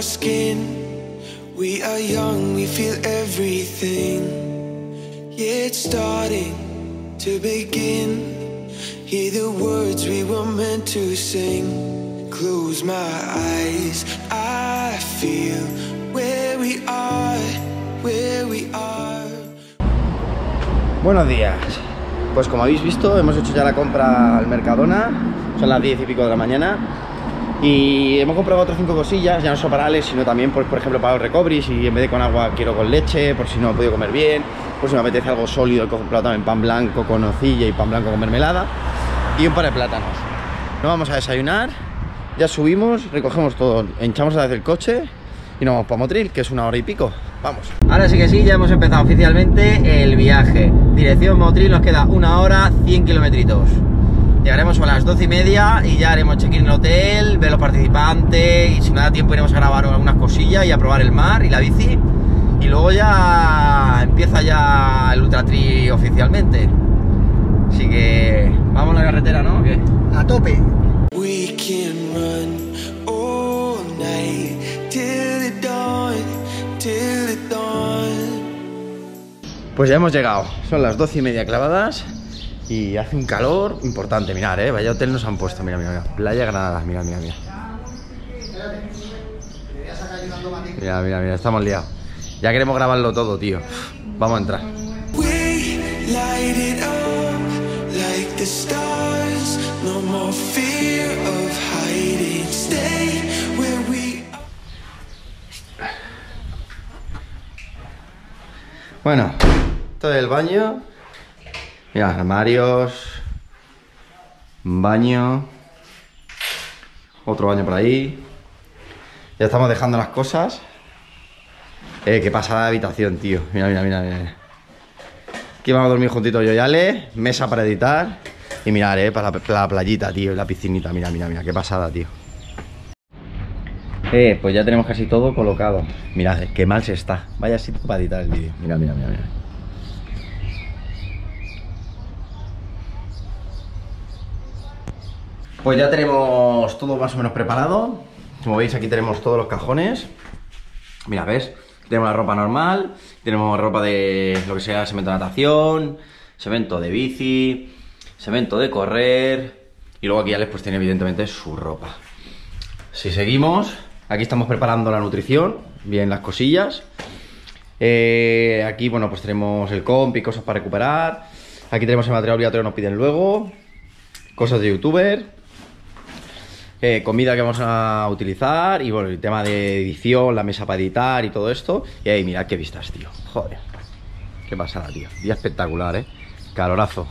skin. We are young, we feel everything. Yeah, it's starting to begin. Hear the words we were meant to sing. Close my eyes, I feel where we are, where we are. Buenos días. Pues como habéis visto, hemos hecho ya la compra al Mercadona. Son las 10 y pico de la mañana. Y hemos comprado 4 o 5 cosillas, ya no solo para Alex, sino también, por ejemplo, para los recobris. Y en vez de con agua, quiero con leche, por si no he podido comer bien. Por si me apetece algo sólido, he comprado también pan blanco con nocilla y pan blanco con mermelada. Y un par de plátanos. Nos vamos a desayunar, ya subimos, recogemos todo, hinchamos a la vez el coche y nos vamos para Motril, que es 1 hora y pico. Vamos. Ahora sí que sí, ya hemos empezado oficialmente el viaje. Dirección Motril, nos queda 1 hora, 100 kilometritos. Llegaremos a las 12 y media y ya haremos check-in en el hotel, ver los participantes y si no da tiempo iremos a grabar algunas cosillas y a probar el mar y la bici. Y luego ya empieza ya el Ultra Tri oficialmente. Así que vamos a la carretera, ¿no? ¿O qué? A tope. We can run all night till the dawn, till the dawn. Pues ya hemos llegado, son las 12 y media clavadas y hace un calor importante. Mirad, vaya hotel nos han puesto, mira, mira, mira. Playa Granada, mira, mira, mira. Mira, mira, mira, estamos liados. Ya queremos grabarlo todo, tío. Vamos a entrar. We light it up like the stars. No more fear of hiding. Stay where we are. Bueno, esto es el baño. Mira, armarios. Un baño. Otro baño por ahí. Ya estamos dejando las cosas. Qué pasada de habitación, tío. Mira, mira, mira, mira. Aquí vamos a dormir juntitos yo y Ale. Mesa para editar. Y mirad, para la playita, tío. Y la piscinita. Mira, mira, mira. Qué pasada, tío. Pues ya tenemos casi todo colocado. Mirad, qué mal se está. Vaya sitio para editar el vídeo. Mira, mira, mira, mira. Pues ya tenemos todo más o menos preparado. Como veis, aquí tenemos todos los cajones. Mira, ¿ves? Tenemos la ropa normal, tenemos ropa de lo que sea cemento de natación, cemento de bici, cemento de correr y luego aquí Alex pues tiene evidentemente su ropa. Si seguimos, aquí estamos preparando la nutrición, bien las cosillas. Aquí, bueno, pues tenemos el comp y cosas para recuperar. Aquí tenemos el material obligatorio que nos piden luego, cosas de youtuber. Comida que vamos a utilizar y bueno, el tema de edición, la mesa para editar y todo esto. Y ahí, mirad qué vistas, tío. Joder, qué pasada, tío. Día espectacular, calorazo.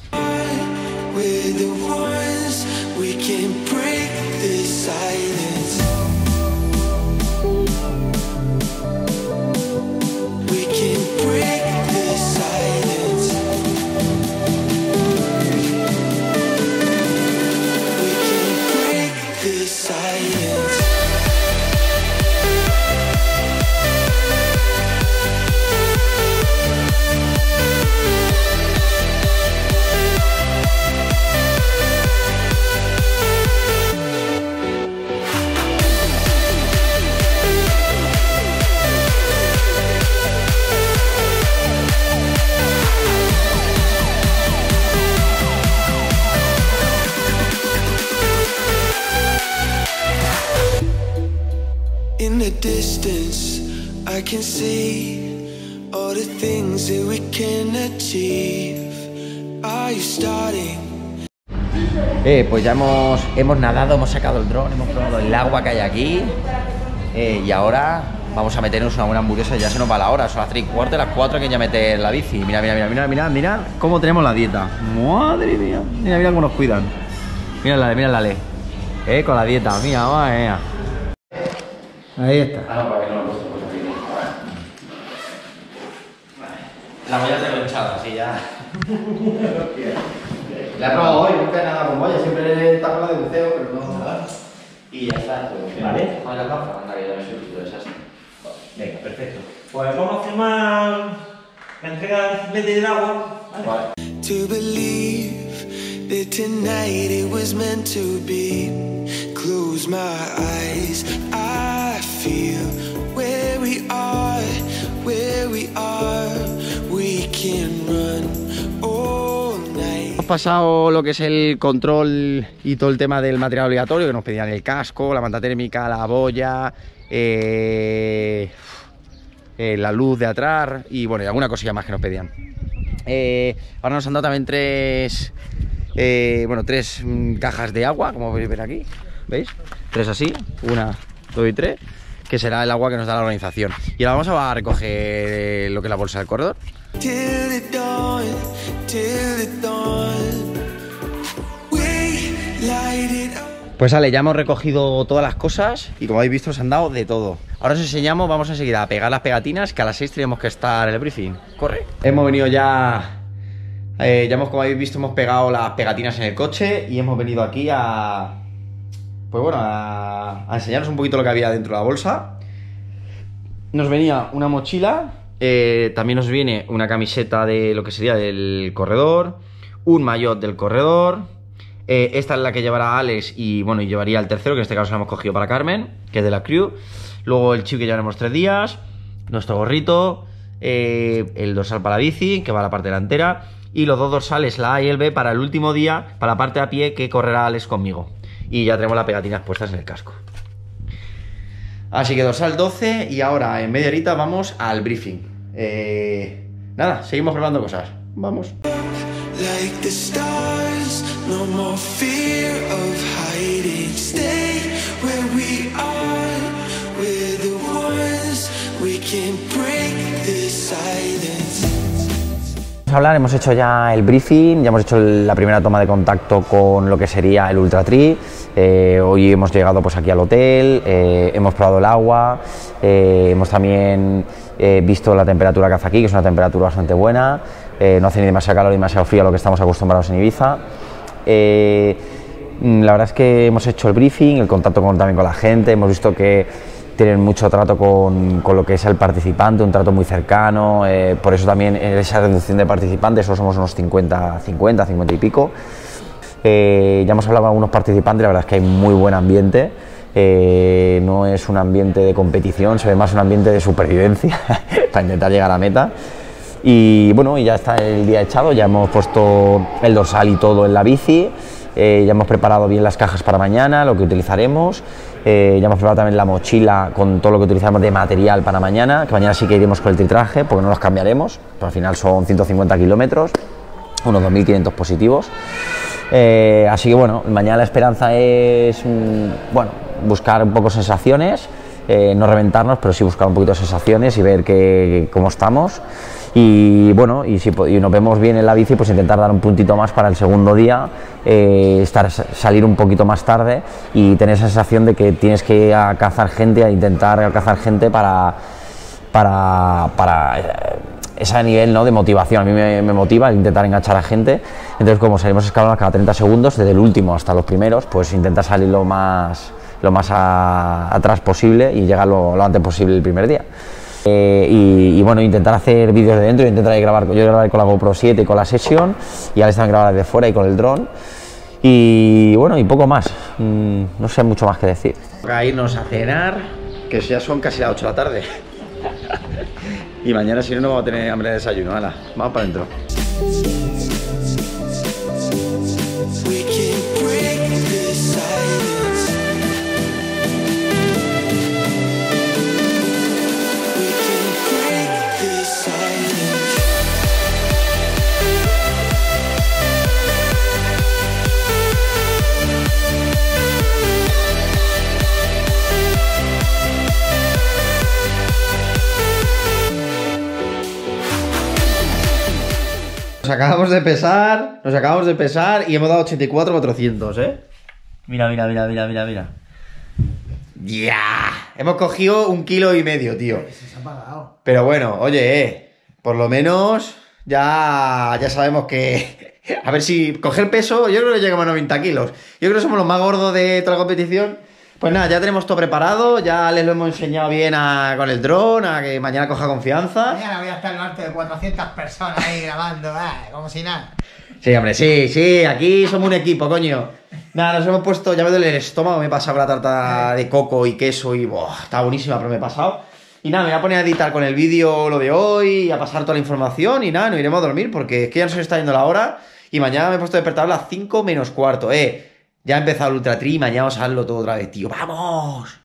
In the distance, I can see all the things that we can achieve. Are you starting? Pues ya hemos nadado, hemos sacado el dron, hemos probado el agua que hay aquí. Y ahora vamos a meternos una buena hamburguesa. Ya se nos va la hora, son las 3:15, las 4 que ya meter la bici. Mira, mira, mira, mira, mira, mira cómo tenemos la dieta. Madre mía, mira, mira cómo nos cuidan. Mírala, mírala, con la dieta, mira, madre mía. Ahí está. Ah, no, para que no lo he puesto por aquí. La boya tengo hinchada, así ya. La he probado hoy, nunca he nadado con boya, siempre está con la de buceo, pero no nada. Y ya está, pues, ¿vale? Con la gafas, anda, que ya me soy un desastre. Venga, perfecto. Pues vamos a filmar la entrega de la bicicleta y del agua. Vale. To believe that tonight it was meant to be. Close my eyes, I feel where we are, we can run all night. Hemos pasado lo que es el control y todo el tema del material obligatorio, que nos pedían el casco, la manta térmica, la boya, la luz de atrás y bueno, y alguna cosilla más que nos pedían. Ahora nos han dado también tres cajas de agua, como podéis ver aquí, ¿veis? Tres así, 1, 2 y 3, que será el agua que nos da la organización. Y ahora vamos a recoger lo que es la bolsa del corredor. Pues vale, ya hemos recogido todas las cosas y como habéis visto nos han dado de todo. Ahora os enseñamos, vamos enseguida a pegar las pegatinas, que a las 6 tenemos que estar en el briefing. Corre. Hemos venido ya, como habéis visto, hemos pegado las pegatinas en el coche y hemos venido aquí a enseñaros un poquito lo que había dentro de la bolsa. Nos venía una mochila, también nos viene una camiseta de lo que sería del corredor, un maillot del corredor. Esta es la que llevará Alex y bueno, y llevaría el tercero, que en este caso lo hemos cogido para Carmen, que es de la crew. Luego el chip que llevaremos 3 días, nuestro gorrito, el dorsal para la bici, que va a la parte delantera, y los 2 dorsales, la A y el B, para el último día, para la parte a pie que correrá Alex conmigo. Y ya tenemos las pegatinas puestas en el casco. Así que dorsal 12 y ahora en media horita vamos al briefing. Nada, seguimos probando cosas. Vamos. Like the stars, no more fear of hiding. Stay where we are, we're the ones, we can break the silence. Vamos a hablar, hemos hecho ya el briefing, ya hemos hecho la primera toma de contacto con lo que sería el Ultra Tree. Hoy hemos llegado pues aquí al hotel, hemos probado el agua, hemos también visto la temperatura que hace aquí, que es una temperatura bastante buena. No hace ni demasiado calor ni demasiado frío a lo que estamos acostumbrados en Ibiza. La verdad es que hemos hecho el briefing, el contacto también con la gente, hemos visto que tienen mucho trato con lo que es el participante, un trato muy cercano, por eso también en esa reducción de participantes solo somos unos 50 y pico. Ya hemos hablado con algunos participantes, la verdad es que hay muy buen ambiente. No es un ambiente de competición, se ve más un ambiente de supervivencia para intentar llegar a la meta. Y bueno, ya está el día echado, ya hemos puesto el dorsal y todo en la bici, ya hemos preparado bien las cajas para mañana, lo que utilizaremos, ya hemos preparado también la mochila con todo lo que utilizaremos de material para mañana, que mañana sí que iremos con el tritraje porque no los cambiaremos, pero al final son 150 kilómetros, unos 2.500 positivos. Así que bueno, mañana la esperanza es buscar un poco sensaciones, no reventarnos, pero sí buscar un poquito de sensaciones y ver cómo estamos. Y bueno, y si nos vemos bien en la bici, pues intentar dar un puntito más para el segundo día, salir un poquito más tarde y tener esa sensación de que tienes que ir a cazar gente, a intentar cazar gente para ese nivel, ¿no?, de motivación. A mí me motiva intentar enganchar a gente, entonces como salimos escalones cada 30 segundos, desde el último hasta los primeros, pues intentar salir lo más atrás posible y llegar lo antes posible el primer día. Y bueno, intentar hacer vídeos de dentro, intentar grabar, yo grabaré con la GoPro 7 y con la Session, y Alex también grabará desde fuera y con el dron, y bueno, y poco más, no sé mucho más que decir. Toca irnos a cenar, que ya son casi las 8 de la tarde. Y mañana si no vamos a tener hambre de desayuno. Hala, vamos para adentro. Nos acabamos de pesar y hemos dado 84.400, ¿eh? Mira. ¡Ya! Hemos cogido 1,5 kilos, tío. Se ha pagado. Pero bueno, oye, por lo menos ya sabemos que... A ver si coger peso, yo creo que llegamos a 90 kilos. Yo creo que somos los más gordos de toda la competición. Pues nada, ya tenemos todo preparado, ya les lo hemos enseñado bien con el dron, a que mañana coja confianza. Mañana voy a estar delante de 400 personas ahí grabando, como si nada. Sí, hombre, sí, aquí somos un equipo, coño. Nada, nos hemos puesto, ya me duele el estómago, me he pasado la tarta de coco y queso y está buenísima, pero me he pasado. Y nada, me voy a poner a editar con el vídeo lo de hoy, a pasar toda la información y nada, nos iremos a dormir porque es que ya nos está yendo la hora y mañana me he puesto a despertar a las 5 menos cuarto, Ya ha empezado el Ultra Tri y mañana vamos a hacerlo todo otra vez, tío. ¡Vamos!